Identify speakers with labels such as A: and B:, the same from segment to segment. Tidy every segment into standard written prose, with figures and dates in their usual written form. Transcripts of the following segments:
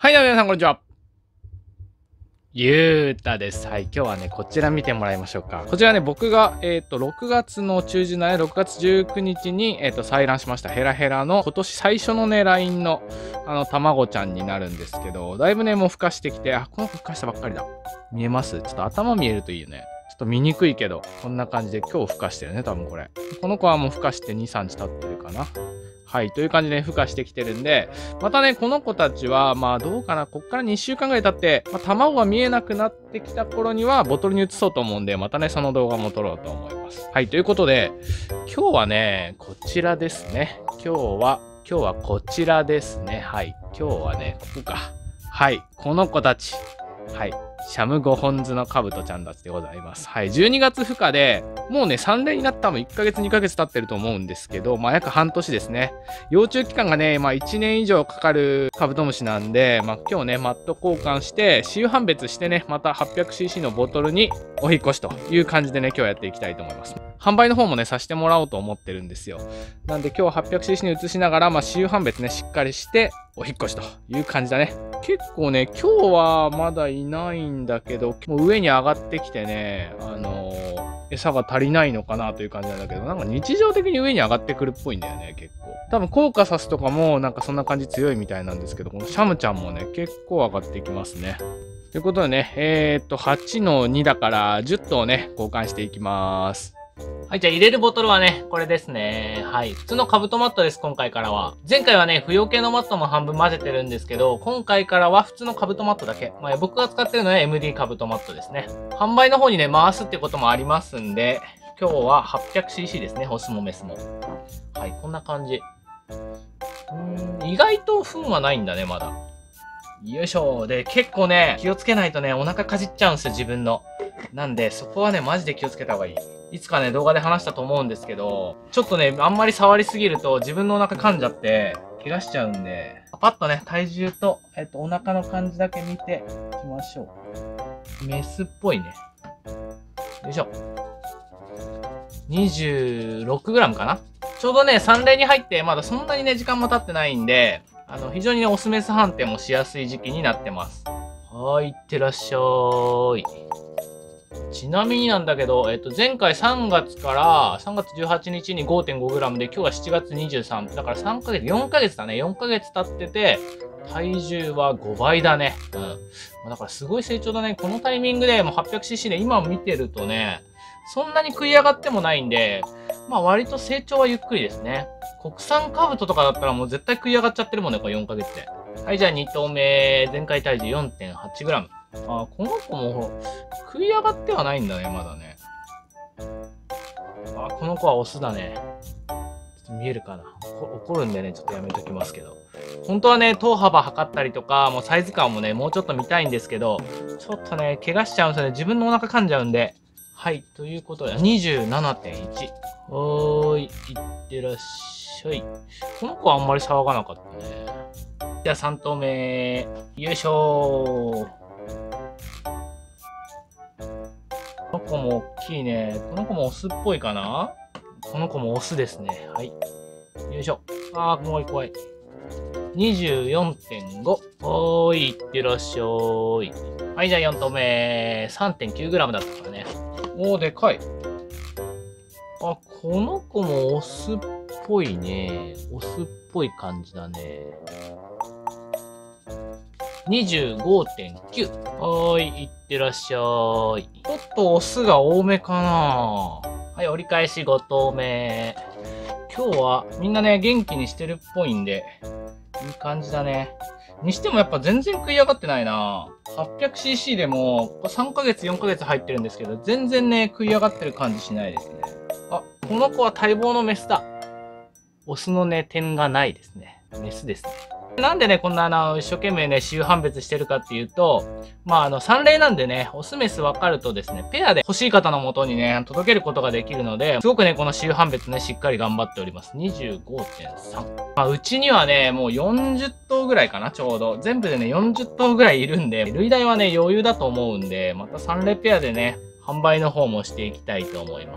A: はい、皆さん、こんにちは。ゆうたです。はい、今日はね、こちら見てもらいましょうか。こちらね、僕が、6月の中旬のね、6月19日に、採卵しましたヘラヘラの今年最初のね、LINE の、卵ちゃんになるんですけど、だいぶね、もう孵化してきて、この子孵化したばっかりだ。見えます？ちょっと頭見えるといいよね。ちょっと見にくいけど、こんな感じで今日孵化してるね、多分これ。この子はもう孵化して2、3日経ってるかな。はい、という感じで孵化してきてるんで、またね、この子たちは、まあどうかな、こっから2週間ぐらい経って、卵が見えなくなってきた頃には、ボトルに移そうと思うんで、またね、その動画も撮ろうと思います。はい、ということで、今日はね、こちらですね。今日はこちらですね。はい、今日はね、ここか。はい、この子たち。はい。シャム5本図のカブトちゃんたちでございます。はい。12月孵化で、もうね、3例になったのも1ヶ月、2ヶ月経ってると思うんですけど、まあ約半年ですね。幼虫期間がね、まあ1年以上かかるカブトムシなんで、まあ今日ね、マット交換して、雌雄判別してね、また 800cc のボトルにお引越しという感じでね、今日やっていきたいと思います。販売の方もね、させてもらおうと思ってるんですよ。なんで今日 800cc に移しながら、まあ雌雄判別ね、しっかりして、お引越しという感じだね。結構ね、今日はまだいないんだけど、もう上に上がってきてね、餌が足りないのかなという感じなんだけど、なんか日常的に上に上がってくるっぽいんだよね、結構。多分、コーカサスとかもなんかそんな感じ強いみたいなんですけど、このシャムちゃんもね、結構上がってきますね。ということでね、8の2だから10頭をね、交換していきます。はい、じゃあ入れるボトルはね、これですね。はい。普通のカブトマットです、今回からは。前回はね、不要系のマットも半分混ぜてるんですけど、今回からは普通のカブトマットだけ。まあ、僕が使ってるのは MD カブトマットですね。販売の方にね、回すってこともありますんで、今日は 800cc ですね、オスもメスも。はい、こんな感じ。意外と糞はないんだね、まだ。よいしょ。で、結構ね、気をつけないとね、お腹かじっちゃうんですよ、自分の。なんで、そこはね、マジで気をつけた方がいい。いつかね、動画で話したと思うんですけど、ちょっとね、あんまり触りすぎると自分のお腹噛んじゃって、怪我しちゃうんで、パッとね、体重と、お腹の感じだけ見ていきましょう。メスっぽいね。よいしょ。26g かな？ちょうどね、3例に入って、まだそんなにね、時間も経ってないんで、非常にね、オスメス判定もしやすい時期になってます。はい、いってらっしゃーい。ちなみになんだけど、前回3月から3月18日に 5.5g で、今日は7月23。だから3ヶ月、4ヶ月だね。4ヶ月経ってて、体重は5倍だね。だからすごい成長だね。このタイミングでもう 800cc で今見てるとね、そんなに食い上がってもないんで、まあ割と成長はゆっくりですね。国産カブトとかだったらもう絶対食い上がっちゃってるもんね、これ4ヶ月で。はい、じゃあ2頭目、前回体重 4.8g。この子も食い上がってはないんだね、まだね。この子はオスだね。ちょっと見えるかな。怒るんでね、ちょっとやめときますけど。本当はね、頭幅測ったりとか、もうサイズ感もね、もうちょっと見たいんですけど、ちょっとね、怪我しちゃうんですよね。自分のお腹噛んじゃうんで。はい、ということで、27.1。おーい、いってらっしゃい。この子はあんまり騒がなかったね。じゃあ3頭目、よいしょー。この子も大きいね。この子もオスっぽいかな？この子もオスですね。はい。よいしょ。怖い怖い。24.5。おーい、いってらっしゃい。はい、じゃあ4頭目。3.9g だったからね。おー、でかい。この子もオスっぽいね。オスっぽい感じだね。25.9。はーい、いってらっしゃい。ちょっとオスが多めかな。はい、折り返し5頭目。今日はみんなね、元気にしてるっぽいんで、いい感じだね。にしてもやっぱ全然食い上がってないな。800cc でも3ヶ月、4ヶ月入ってるんですけど、全然ね、食い上がってる感じしないですね。この子は待望のメスだ。オスのね、点がないですね。メスですね。なんでね、こんな一生懸命ね、雌雄判別してるかっていうと、まあ3例なんでね、オスメス分かるとですね、ペアで欲しい方のもとにね、届けることができるので、すごくね、この雌雄判別ね、しっかり頑張っております。25.3。まあ、うちにはね、もう40頭ぐらいかな、ちょうど。全部でね、40頭ぐらいいるんで、類題はね、余裕だと思うんで、また3例ペアでね、販売の方もしていきたいと思います。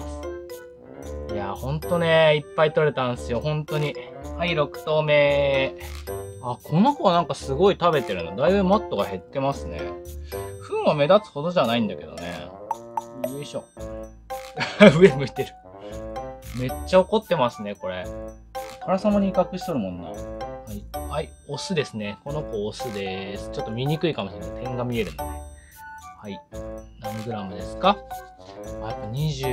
A: いや、ほんとね、いっぱい取れたんですよ、ほんとに。はい、6頭目。 あ、この子はなんかすごい食べてるの。だいぶマットが減ってますね。糞は目立つほどじゃないんだけどね。よいしょ。上向いてる。めっちゃ怒ってますね、これ。あからさまに威嚇しとるもんな。はい。はい、オスですね。この子オスです。ちょっと見にくいかもしれない。点が見えるんでね。はい。何グラムですか？あ、やっぱ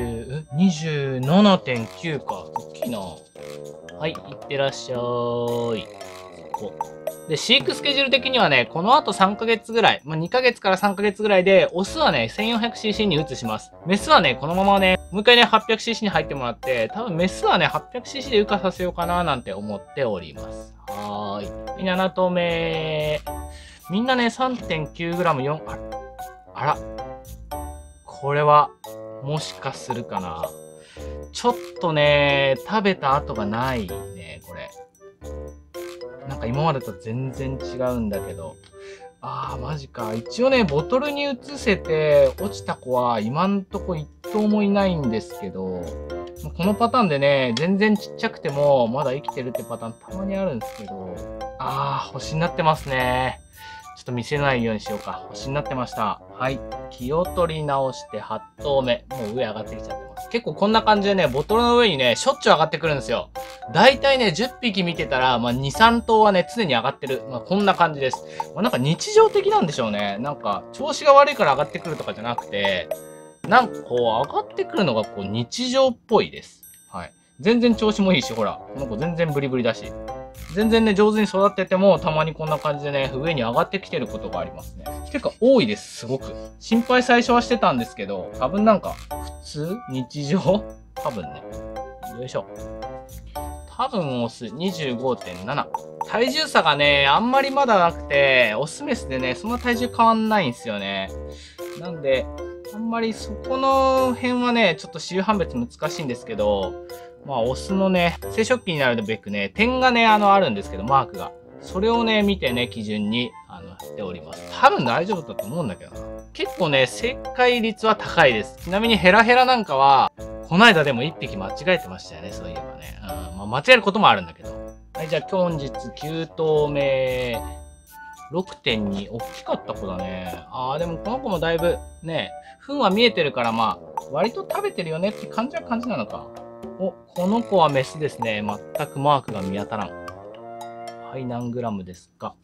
A: 27.9 か。大きいな。はい、いってらっしゃーい。で、飼育スケジュール的にはね、この後3ヶ月ぐらい、まあ、2ヶ月から3ヶ月ぐらいで、オスはね、1400cc に移します。メスはね、このままね、もう一回ね、800cc に入ってもらって、多分メスはね、800cc で羽化させようかななんて思っております。はーい。7頭目。みんなね、3.9g4、あら。これは、もしかするかな。ちょっとね、食べた跡がないね、これ。なんか今までと全然違うんだけど。あー、マジか。一応ね、ボトルに移せて落ちた子は今んとこ一頭もいないんですけど、このパターンでね、全然ちっちゃくてもまだ生きてるってパターンたまにあるんですけど、あー、星になってますね。ちょっと見せないようにしようか。星になってました。はい。気を取り直して8頭目。もう上上がってきちゃってます。結構こんな感じでね、ボトルの上にね、しょっちゅう上がってくるんですよ。だいたいね、10匹見てたら、まあ、2、3頭はね、常に上がってる。まあ、こんな感じです。まあ、なんか日常的なんでしょうね。なんか、調子が悪いから上がってくるとかじゃなくて、なんかこう、上がってくるのがこう、日常っぽいです。はい。全然調子もいいし、ほら、この子全然ブリブリだし。全然ね、上手に育ってても、たまにこんな感じでね、上に上がってきてることがありますね。てか、多いです、すごく。心配最初はしてたんですけど、多分なんか、普通日常多分ね。よいしょ。多分オス 25.7。体重差がね、あんまりまだなくて、オスメスでね、そんな体重変わんないんですよね。なんで、あんまりそこの辺はね、ちょっと種判別難しいんですけど、まあ、オスのね、生殖器になるべくね、点がね、あるんですけど、マークが。それをね、見てね、基準に、しております。多分大丈夫だと思うんだけどな。結構ね、正解率は高いです。ちなみにヘラヘラなんかは、この間でも1匹間違えてましたよね、そういえばね。まあ、間違えることもあるんだけど。はい、じゃあ本日9頭目。6.2。大きかった子だね。でもこの子もだいぶね、糞は見えてるからまあ、割と食べてるよねって感じは感じなのか。お、この子はメスですね。全くマークが見当たらん。はい、何グラムですか？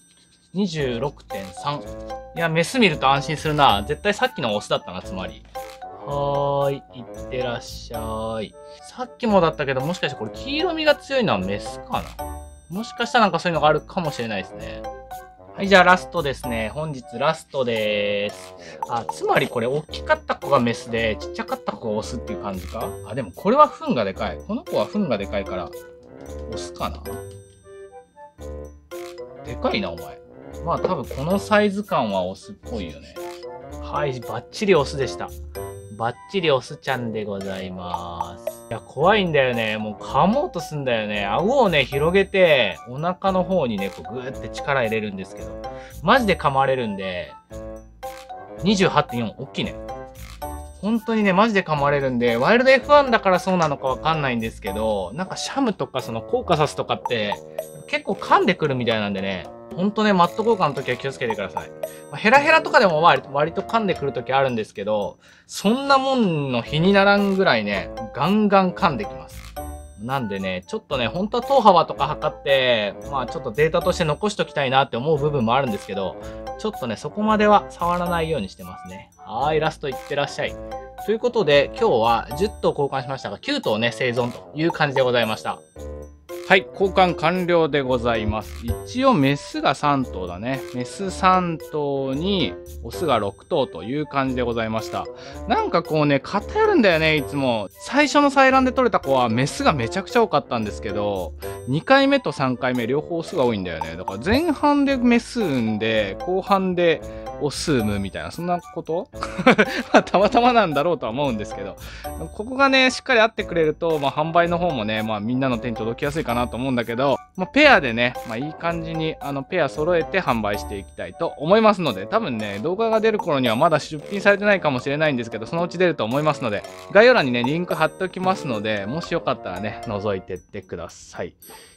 A: 26.3。いや、メス見ると安心するな。絶対さっきのオスだったな、つまり。はーい、いってらっしゃい。さっきもだったけど、もしかしてこれ黄色みが強いのはメスかな？もしかしたらなんかそういうのがあるかもしれないですね。はい、じゃあラストですね。本日ラストでーす。つまりこれ、大きかった子がメスで、ちっちゃかった子がオスっていう感じか？でもこれは糞がでかい。この子は糞がでかいから、オスかな？でかいな、お前。まあ多分このサイズ感はオスっぽいよね。はい、バッチリオスでした。バッチリオスちゃんでございます。いや、怖いんだよね。もう噛もうとすんだよね。顎をね、広げて、お腹の方にね、こうグーって力入れるんですけど、マジで噛まれるんで、28.4、大きいね。本当にね、マジで噛まれるんで、ワイルド F1 だからそうなのかわかんないんですけど、なんかシャムとかそのコーカサスとかって、結構噛んでくるみたいなんでね、ほんとね、マット交換の時は気をつけてください。ヘラヘラとかでも割と噛んでくる時あるんですけど、そんなもんの比にならんぐらいね、ガンガン噛んできます。なんでね、ちょっとね、本当は頭幅とか測って、まあちょっとデータとして残しときたいなって思う部分もあるんですけど、ちょっとね、そこまでは触らないようにしてますね。はい、ラストいってらっしゃい。ということで、今日は10頭交換しましたが、9頭ね、生存という感じでございました。はい、交換完了でございます。一応メスが3頭だね。メス3頭にオスが6頭という感じでございました。なんかこうね、偏るんだよね、いつも。最初の採卵で取れた子はメスがめちゃくちゃ多かったんですけど、2回目と3回目両方オスが多いんだよね。だから前半でメス産んで、後半でオス産むみたいな、そんなことまあ、たまたまなんだろうとは思うんですけど、ここがね、しっかり合ってくれると、まあ、販売の方もね、まあ、みんなの手に届きやすいかなと思うんだけど、まあ、ペアでね、まあ、いい感じに、ペア揃えて販売していきたいと思いますので、多分ね、動画が出る頃にはまだ出品されてないかもしれないんですけど、そのうち出ると思いますので、概要欄にね、リンク貼っておきますので、もしよかったらね、覗いてってください。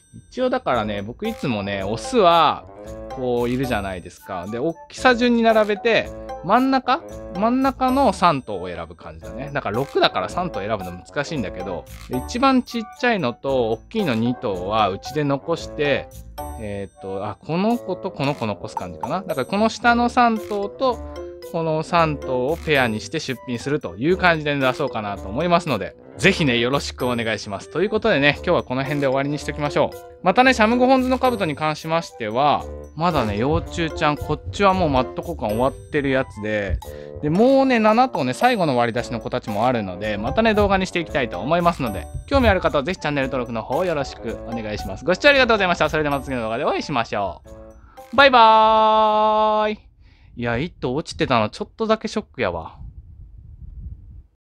A: 一応だからね、僕いつもね、オスは、こういるじゃないですか。で、大きさ順に並べて、真ん中の3頭を選ぶ感じだね。だから6だから3頭選ぶの難しいんだけど、一番ちっちゃいのと大きいの2頭はうちで残して、この子とこの子残す感じかな。だからこの下の3頭と、この3頭をペアにして出品するという感じで出そうかなと思いますので、ぜひね、よろしくお願いします。ということでね、今日はこの辺で終わりにしておきましょう。またね、シャム5本ズの兜に関しましては、まだね、幼虫ちゃん、こっちはもうマット交換終わってるやつで、もうね、7頭ね、最後の割り出しの子たちもあるので、またね、動画にしていきたいと思いますので、興味ある方はぜひチャンネル登録の方よろしくお願いします。ご視聴ありがとうございました。それではまた次の動画でお会いしましょう。バイバーイ。いや、1頭落ちてたのちょっとだけショックやわ。